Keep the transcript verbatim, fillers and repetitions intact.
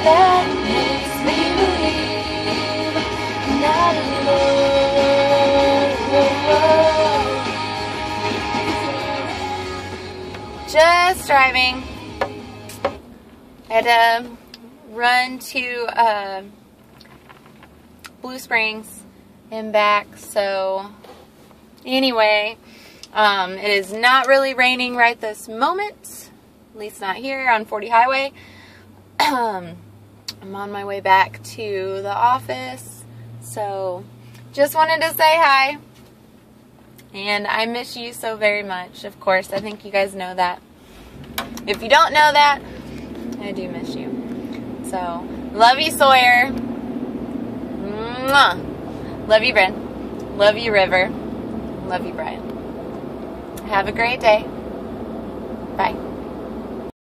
that makes me believe I'm not alone. Just driving. I had to run to uh, Blue Springs and back, so anyway, um, it is not really raining right this moment, at least not here on forty Highway. I'm on my way back to the office, so just wanted to say hi, and I miss you so very much. Of course, I think you guys know that. If you don't know that, I do miss you. So, love you, Sawyer. Mwah. Love you, Brynn. Love you, River. Love you, Brian. Have a great day. Bye.